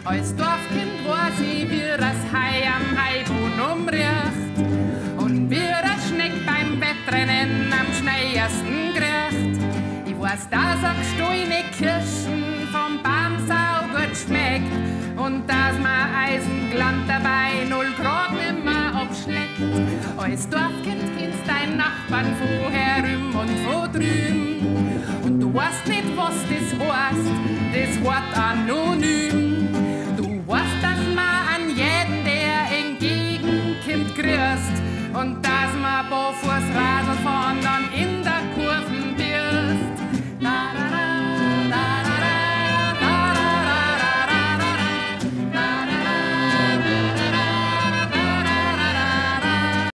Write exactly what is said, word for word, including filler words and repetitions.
Als Dorfkind weiß ich, wie das Hai am Haiboden umriecht und wie das Schneck beim Wettrennen am schneiersten kriecht. Ich weiß, dass ein gestohlene Kirschen vom Baum sau gut schmeckt und dass man Eisengland dabei null Grad nimmer abschleckt. Als Dorfkind kennst dein Nachbarn von herüm und von drüben und du weißt nicht, was das heißt, das Wort anonym. Du weißt, dass man an jeden, der entgegenkommt, grüßt und dass man barfuß Radl fahren